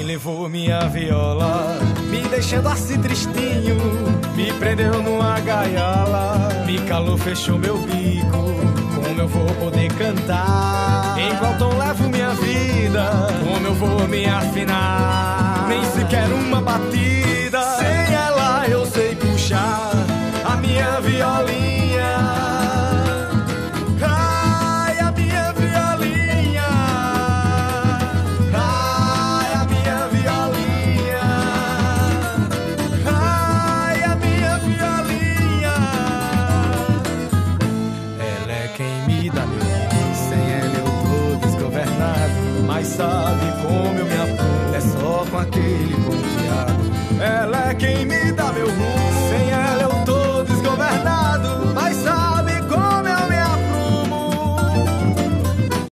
levou minha viola, me deixando assim tristinho, me prendeu numa gaiola, me calou, fechou meu bico. Como eu vou poder cantar? Em qual tom levo minha vida? Como eu vou me afinar? Nem sequer uma batida. Sem ela eu sei puxar a minha violinha. Ai, a minha violinha. Ai, a minha violinha. Ai, a minha violinha. Ela é quem me dá meu ritmo. Sem ela eu tô desgovernado. Mas sabe como eu me apoio? É só com aquele ponteado. Ela é quem me